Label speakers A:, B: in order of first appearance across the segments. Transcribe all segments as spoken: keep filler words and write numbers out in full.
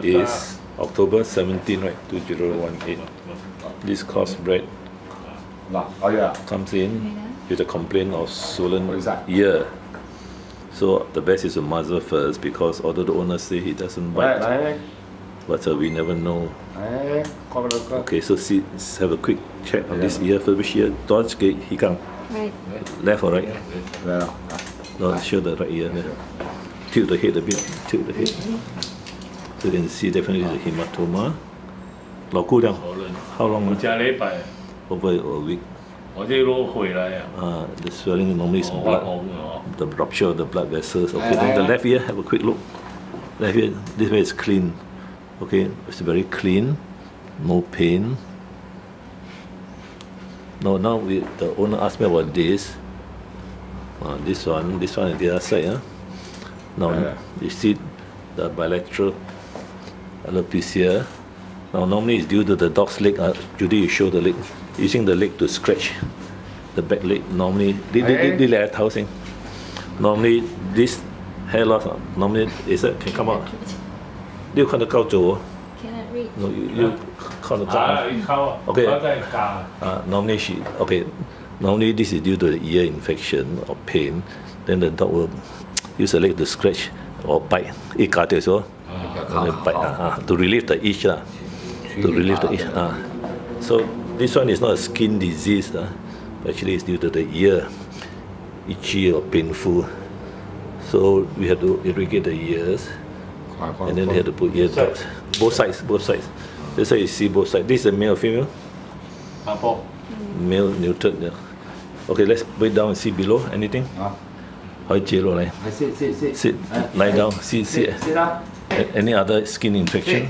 A: is October seventeenth, right? two thousand eighteen. This cross-bred
B: Oh yeah.
A: comes in with a complaint of swollen ear. So the best is to muzzle first, because although the owner say he doesn't bite, but uh, we never know. Okay, so see, let's have a quick check on this ear first. Which ear? Dodge gate, he come. Right. Left or right?
B: Left.
A: No, show the right ear there. Tilt the head a bit. Tilt the head. So you can see definitely the haematoma. How long? Over a week. Uh, the swelling normally is blood, the rupture of the blood vessels. Okay, then the left ear, have a quick look. Left ear, this way is clean. Okay, it's very clean, no pain. Now, now we, the owner asked me about this. Uh, this one, this one on the other side. Huh? Now, you see the bilateral alopecia. Now, normally it's due to the dog's leg. Uh, Judy, you show the leg. Using the leg to scratch the back leg. Normally, normally this hair loss, uh, normally is it can come out. You can't count to.
C: Cannot read.
A: No, you you can't count. Okay. Uh, normally she okay. Normally this is due to the ear infection or pain. Then the dog will use the leg to scratch or bite. It cut it so. Bite uh, to relieve the itch uh, to relieve the itch. Uh. So this one is not a skin disease, uh, actually it's due to the ear, itchy or painful. So we have to irrigate the ears, and then we have to put ear drops. Both sides, both sides. That's why you see both sides. This is a male or female? Male neutered. Yeah. Okay, let's break down and see below. Anything?
B: Sit, sit, sit.
A: Sit, lie down, sit, sit. Any other skin infection?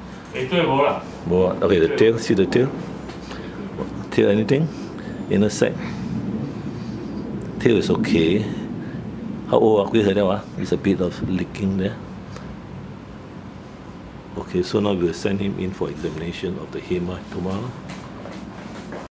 A: Okay, the tail, see the tail? Tail anything? Inner side? Tail is okay. How old are we? There's a bit of licking there. Okay, so now we'll send him in for examination of the haematoma.